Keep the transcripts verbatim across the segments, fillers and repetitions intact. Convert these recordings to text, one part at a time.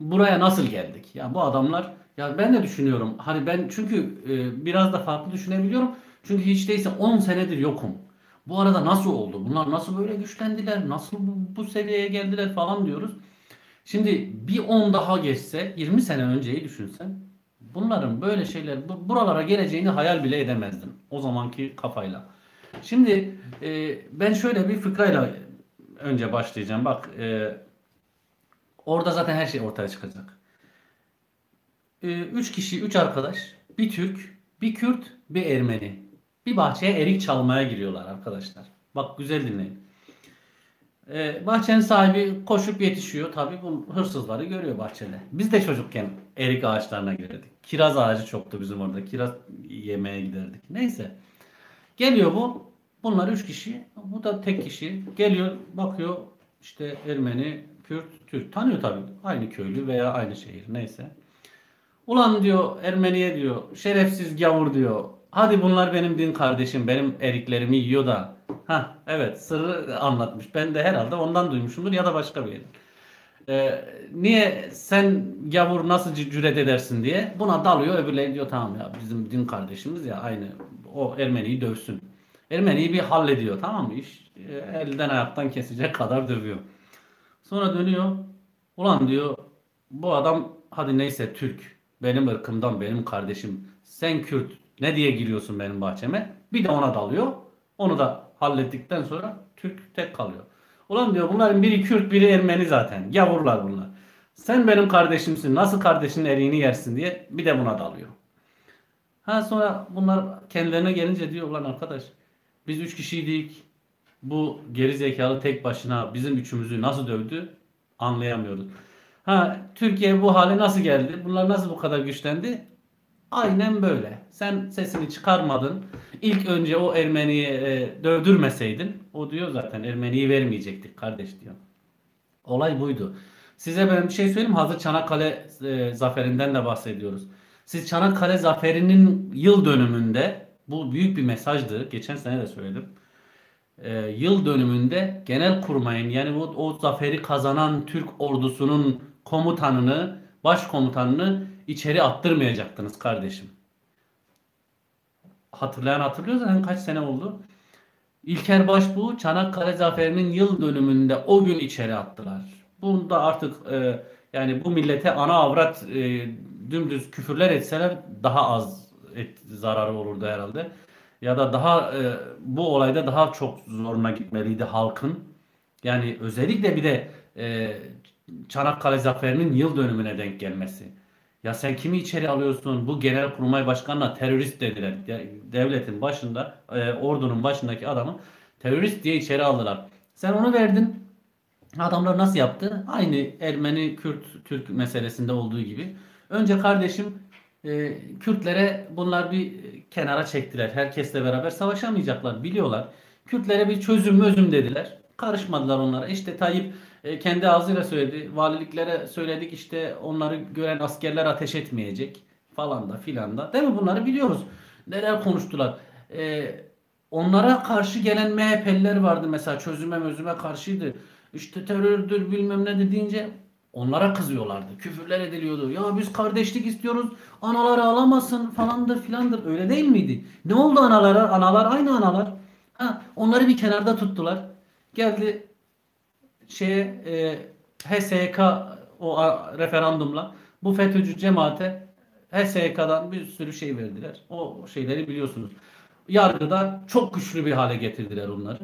buraya nasıl geldik? Ya bu adamlar, ya ben de düşünüyorum. Hani ben çünkü e, biraz da farklı düşünebiliyorum. Çünkü hiç değilse on senedir yokum. Bu arada nasıl oldu? Bunlar nasıl böyle güçlendiler? Nasıl bu, bu seviyeye geldiler falan diyoruz. Şimdi bir on daha geçse, yirmi sene önceyi düşünsen, bunların böyle şeyler bu- buralara geleceğini hayal bile edemezdim. O zamanki kafayla. Şimdi e, ben şöyle bir fıkrayla önce başlayacağım. Bak, e, orada zaten her şey ortaya çıkacak. E, üç kişi, üç arkadaş, bir Türk, bir Kürt, bir Ermeni. Bir bahçeye erik çalmaya giriyorlar arkadaşlar. Bak, güzel dinleyin. Ee, bahçenin sahibi koşup yetişiyor. Tabii bu hırsızları görüyor bahçede. Biz de çocukken erik ağaçlarına girerdik. Kiraz ağacı çoktu bizim orada. Kiraz yemeye giderdik. Neyse. Geliyor bu. Bunlar üç kişi. Bu da tek kişi. Geliyor, bakıyor, işte Ermeni, Kürt, Türk. Tanıyor tabii. Aynı köylü veya aynı şehir. Neyse. Ulan diyor Ermeniye, diyor, şerefsiz gavur diyor. Hadi, bunlar benim din kardeşim, benim eriklerimi yiyor da. Ha evet, sırrı anlatmış. Ben de herhalde ondan duymuşumdur ya da başka bir yer. Ee, niye sen gavur nasıl c- cüret edersin diye buna dalıyor, öbürleri diyor tamam ya, bizim din kardeşimiz ya, aynı, o Ermeniyi dövsün. Ermeniyi bir hallediyor, tamam mı, iş e, elden ayaktan kesecek kadar dövüyor. Sonra dönüyor. Ulan diyor, bu adam hadi neyse Türk. Benim ırkımdan, benim kardeşim. Sen Kürt. Ne diye giriyorsun benim bahçeme? Bir de ona dalıyor. Onu da hallettikten sonra Türk tek kalıyor. Ulan diyor, bunların biri Kürt, biri Ermeni zaten. Gavurlar bunlar. Sen benim kardeşimsin. Nasıl kardeşinin eriğini yersin diye bir de buna dalıyor. Ha, sonra bunlar kendilerine gelince diyor, ulan arkadaş, biz üç kişiydik. Bu geri zekalı tek başına bizim üçümüzü nasıl dövdü anlayamıyoruz. Ha, Türkiye bu hale nasıl geldi? Bunlar nasıl bu kadar güçlendi? Aynen böyle. Sen sesini çıkarmadın. İlk önce o Ermeniyi e, dövdürmeseydin, o diyor zaten, Ermeniyi vermeyecektik kardeş diyor. Olay buydu. Size ben bir şey söyleyeyim. Hazır Çanakkale e, zaferinden de bahsediyoruz. Siz Çanakkale zaferinin yıl dönümünde, bu büyük bir mesajdı. Geçen sene de söyledim. E, yıl dönümünde Genelkurmay'ın, yani bu o zaferi kazanan Türk ordusunun komutanını, başkomutanını içeri attırmayacaktınız kardeşim. Hatırlayan hatırlıyor zaten, kaç sene oldu. İlker Başbuğ Çanakkale Zaferi'nin yıl dönümünde o gün içeri attılar. Bunda artık e, yani bu millete ana avrat e, dümdüz küfürler etseler daha az et, zararı olurdu herhalde. Ya da daha e, bu olayda daha çok zoruna gitmeliydi halkın. Yani özellikle bir de e, Çanakkale Zaferi'nin yıl dönümüne denk gelmesi. Ya sen kimi içeri alıyorsun? Bu Genelkurmay Başkanı'na terörist dediler. Ya, devletin başında, e, ordunun başındaki adamı terörist diye içeri aldılar. Sen onu verdin. Adamlar nasıl yaptı? Aynı Ermeni, Kürt, Türk meselesinde olduğu gibi. Önce kardeşim, e, Kürtlere bunlar bir kenara çektiler. Herkesle beraber savaşamayacaklar, biliyorlar. Kürtlere bir çözüm mözüm dediler. Karışmadılar onlara. İşte Tayyip e, kendi ağzıyla söyledi. Valiliklere söyledik, işte onları gören askerler ateş etmeyecek falan da filan da. Değil mi? Bunları biliyoruz. Neler konuştular. E, onlara karşı gelen M H P'liler vardı mesela, çözüme mözüme karşıydı. İşte terördür bilmem ne dediğince onlara kızıyorlardı. Küfürler ediliyordu. Ya biz kardeşlik istiyoruz. Analar ağlamasın falandır filandır. Öyle değil miydi? Ne oldu analara? Analar aynı analar. Ha, onları bir kenarda tuttular. Geldi şeye, e, H S K, o a- referandumla bu FETÖ'cü cemaate H S K'dan bir sürü şey verdiler. O şeyleri biliyorsunuz. Yargıda çok güçlü bir hale getirdiler onları.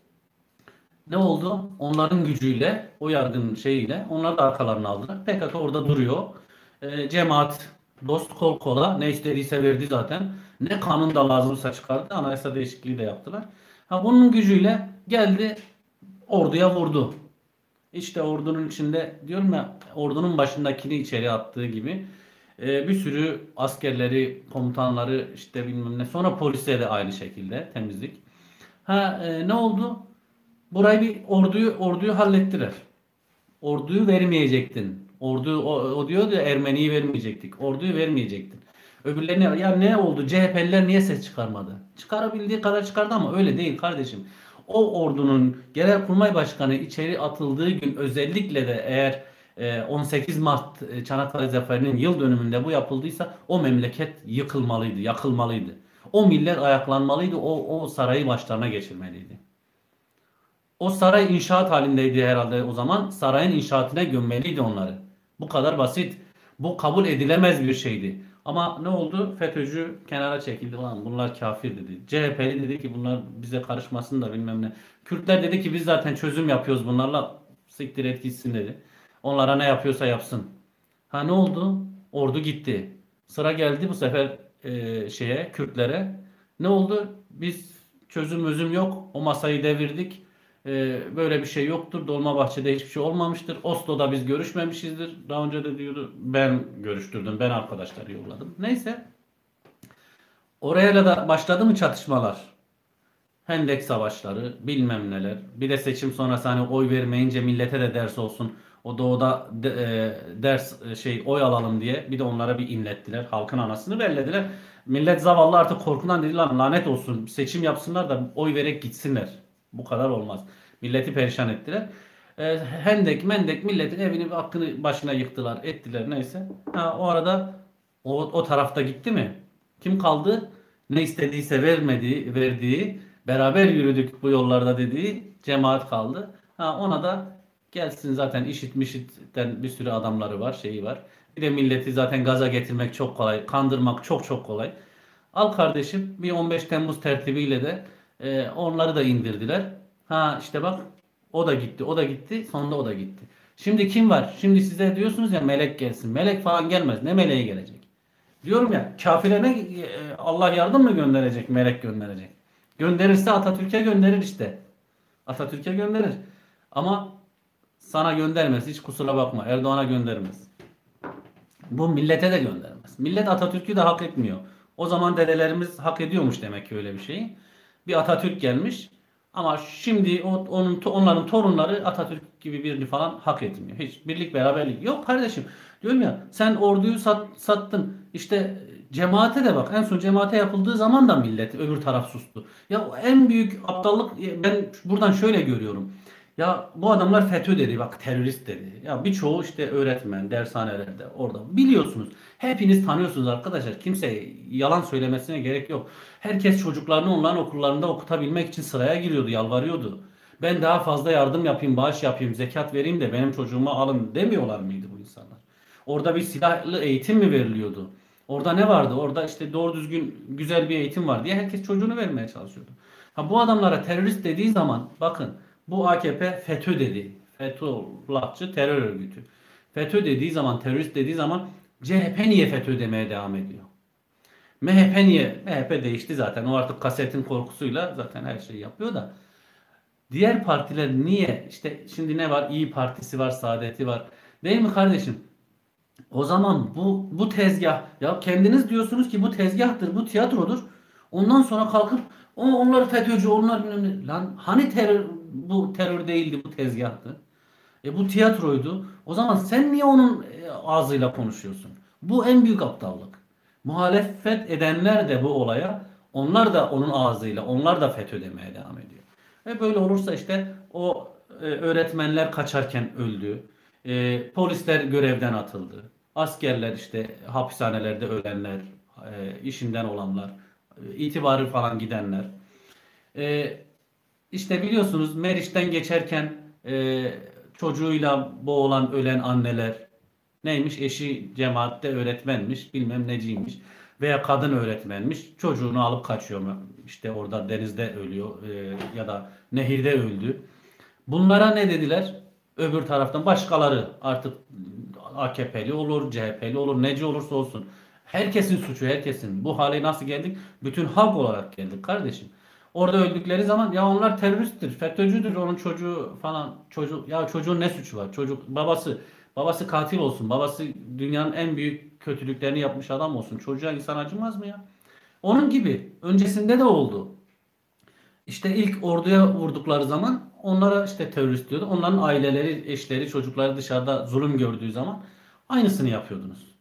Ne oldu? Onların gücüyle, o yargının şeyiyle onları da arkalarına aldılar. P K K orada duruyor. Ee, cemaat dost kol kola, ne istediyse verdi zaten. Ne kanun da lazımsa çıkardı. Anayasa değişikliği de yaptılar. Ha, bunun gücüyle geldi, orduya vurdu. İşte ordunun içinde, diyorum ya, ordunun başındakini içeri attığı gibi e, bir sürü askerleri, komutanları, işte bilmem ne. Sonra polise de aynı şekilde temizlik. Ha, e, ne oldu? Burayı bir orduyu orduyu hallettiler. Orduyu vermeyecektin. Ordu o, o diyordu ya, Ermeniyi vermeyecektik. Orduyu vermeyecektin. Öbürlerine ya ne oldu? C H P'liler niye ses çıkarmadı? Çıkarabildiği kadar çıkardı ama öyle değil kardeşim. O ordunun Genelkurmay Başkanı içeri atıldığı gün özellikle de, eğer e, on sekiz Mart e, Çanakkale Zaferi'nin yıl dönümünde bu yapıldıysa o memleket yıkılmalıydı, yakılmalıydı. O millet ayaklanmalıydı, o, o sarayı başlarına geçirmeliydi. O saray inşaat halindeydi herhalde o zaman. Sarayın inşaatına gömmeliydi onları. Bu kadar basit. Bu kabul edilemez bir şeydi. Ama ne oldu? FETÖ'cü kenara çekildi. Lan bunlar kafir dedi. C H P'li dedi ki bunlar bize karışmasın da bilmem ne. Kürtler dedi ki biz zaten çözüm yapıyoruz bunlarla. Siktir et gitsin dedi. Onlara ne yapıyorsa yapsın. Ha ne oldu? Ordu gitti. Sıra geldi bu sefer e, şeye Kürtlere. Ne oldu? Biz çözüm özüm yok. O masayı devirdik. E, böyle bir şey yoktur. Dolmabahçe'de hiçbir şey olmamıştır. Oslo'da biz görüşmemişizdir. Daha önce de diyordu ben görüştürdüm. Ben arkadaşları yolladım. Neyse. Oraya da başladı mı çatışmalar? Hendek savaşları, bilmem neler. Bir de seçim sonrası hani oy vermeyince millete de ders olsun. O doğuda de- e, ders e, şey oy alalım diye bir de onlara bir inlettiler. Halkın anasını bellediler. Millet zavallı artık korkudan dediler lanet olsun. Seçim yapsınlar da oy vererek gitsinler. Bu kadar olmaz. Milleti perişan ettiler. E, hendek mendek milletin evini hakkını başına yıktılar, ettiler neyse. Ha, o arada o, o tarafta gitti mi? Kim kaldı? Ne istediyse vermediği, verdiği, beraber yürüdük bu yollarda dediği cemaat kaldı. Ha, ona da gelsin zaten işit mişitten bir sürü adamları var, şeyi var. Bir de milleti zaten gaza getirmek çok kolay, kandırmak çok çok kolay. Al kardeşim bir on beş Temmuz tertibiyle de e, onları da indirdiler. Ha işte bak o da gitti, o da gitti, sonunda o da gitti. Şimdi kim var? Şimdi size diyorsunuz ya melek gelsin. Melek falan gelmez. Ne meleği gelecek? Diyorum ya kafirine e, Allah yardım mı gönderecek, melek gönderecek. Gönderirse Atatürk'e gönderir işte. Atatürk'e gönderir. Ama sana göndermez. Hiç kusura bakma. Erdoğan'a göndermez. Bu millete de göndermez. Millet Atatürk'ü de hak etmiyor. O zaman dedelerimiz hak ediyormuş demek ki öyle bir şeyi. Bir Atatürk gelmiş. Ama şimdi o, onun onların torunları Atatürk gibi birini falan hak etmiyor. Hiç birlik beraberlik yok kardeşim. Diyorum ya sen orduyu sat, sattın. İşte cemaate de bak. En son cemaate yapıldığı zaman da millet öbür taraf sustu. Ya en büyük aptallık ben buradan şöyle görüyorum. Ya bu adamlar FETÖ dedi bak terörist dedi. Ya birçoğu işte öğretmen dershanelerde orada biliyorsunuz. Hepiniz tanıyorsunuz arkadaşlar. Kimse yalan söylemesine gerek yok. Herkes çocuklarını onların okullarında okutabilmek için sıraya giriyordu, yalvarıyordu. Ben daha fazla yardım yapayım, bağış yapayım, zekat vereyim de benim çocuğumu alın demiyorlar mıydı bu insanlar? Orada bir silahlı eğitim mi veriliyordu? Orada ne vardı? Orada işte doğru düzgün güzel bir eğitim var diye herkes çocuğunu vermeye çalışıyordu. Ha bu adamlara terörist dediği zaman bakın bu A K P FETÖ dedi. Fethullahçı terör örgütü. FETÖ dediği zaman, terörist dediği zaman C H P niye FETÖ demeye devam ediyor? M H P niye? M H P değişti zaten. O artık kasetin korkusuyla zaten her şeyi yapıyor da. Diğer partiler niye? İşte şimdi ne var? İyi Partisi var, Saadet'i var. Değil mi kardeşim? O zaman bu bu tezgah ya kendiniz diyorsunuz ki bu tezgahtır, bu tiyatrodur. Ondan sonra kalkıp o onlar FETÖ'cü, onlar bilmem ne. Lan hani terör bu terör değildi, bu tezgahtı. E bu tiyatroydu. O zaman sen niye onun e, ağzıyla konuşuyorsun? Bu en büyük aptallık. Muhalefet edenler de bu olaya onlar da onun ağzıyla, onlar da FETÖ demeye devam ediyor. Ve böyle olursa işte o e, öğretmenler kaçarken öldü. E, polisler görevden atıldı. Askerler işte hapishanelerde ölenler, e, işinden olanlar, e, itibarı falan gidenler. E, işte biliyorsunuz Meriç'ten geçerken e, çocuğuyla boğulan ölen anneler neymiş? Eşi cemaatte öğretmenmiş, bilmem neciymiş. Veya kadın öğretmenmiş. Çocuğunu alıp kaçıyor. İşte orada denizde ölüyor e, ya da nehirde öldü. Bunlara ne dediler? Öbür taraftan başkaları artık A K P'li olur, C H P'li olur, neci olursa olsun. Herkesin suçu, herkesin. Bu hale nasıl geldik? Bütün halk olarak geldik kardeşim. Orada öldükleri zaman ya onlar teröristtir, FETÖ'cüdür, onun çocuğu falan çocuk ya çocuğun ne suçu var? Çocuk babası babası katil olsun. Babası dünyanın en büyük kötülüklerini yapmış adam olsun. Çocuğa insan acımaz mı ya? Onun gibi öncesinde de oldu. İşte ilk orduya vurdukları zaman onlara işte terörist diyordu. Onların aileleri, eşleri, çocukları dışarıda zulüm gördüğü zaman aynısını yapıyordunuz.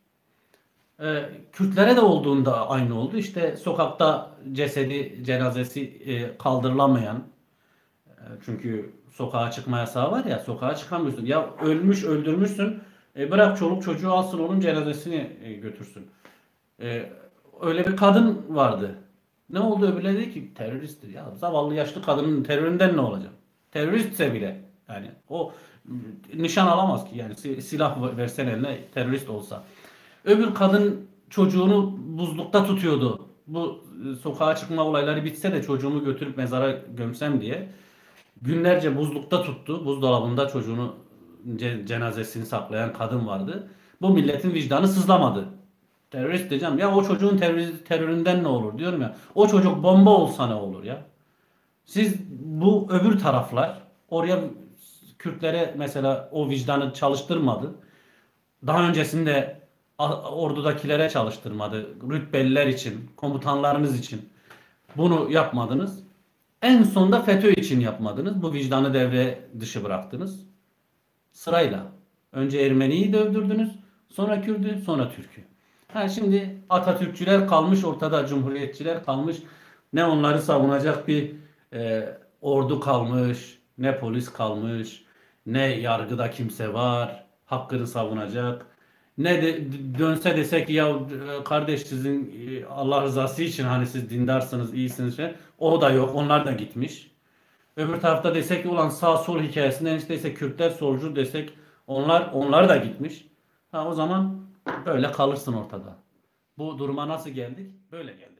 Ee, Kürtlere de olduğunda aynı oldu. İşte sokakta cesedi, cenazesi e, kaldırılamayan, e, çünkü sokağa çıkma yasağı var ya, sokağa çıkamıyorsun. Ya ölmüş öldürmüşsün, e, bırak çoluk çocuğu alsın onun cenazesini e, götürsün. E, Öyle bir kadın vardı. Ne oldu, öbürleri dedi ki teröristtir. Ya zavallı yaşlı kadının teröründen ne olacak? Teröristse bile yani o m, nişan alamaz ki, yani si- silah versen eline terörist olsa. Öbür kadın çocuğunu buzlukta tutuyordu. Bu e, sokağa çıkma olayları bitse de çocuğumu götürüp mezara gömsem diye. Günlerce buzlukta tuttu. Buzdolabında çocuğunu ce- cenazesini saklayan kadın vardı. Bu milletin vicdanı sızlamadı. Terörist diyeceğim. Ya o çocuğun terör, teröründen ne olur diyorum ya. O çocuk bomba olsa ne olur ya. Siz bu öbür taraflar oraya Kürtlere mesela o vicdanı çalıştırmadı. Daha öncesinde a- ordudakilere çalıştırmadı. Rütbeliler için, komutanlarınız için bunu yapmadınız. En sonda FETÖ için yapmadınız. Bu vicdanı devre dışı bıraktınız. Sırayla. Önce Ermeniyi dövdürdünüz. Sonra Kürt'ü, sonra Türk'ü. Ha şimdi Atatürkçüler kalmış ortada, Cumhuriyetçiler kalmış. Ne onları savunacak bir e, ordu kalmış, ne polis kalmış, ne yargıda kimse var, hakkını savunacak. Ne de dönse desek ya e, kardeş sizin e, Allah rızası için hani siz dindarsınız, iyisiniz şey. O da yok, onlar da gitmiş. Öbür tarafta desek ki ulan sağ sol hikayesinden işte ise Kürtler solcu desek onlar onlar da gitmiş. Ha o zaman böyle kalırsın ortada. Bu duruma nasıl geldik? Böyle geldik.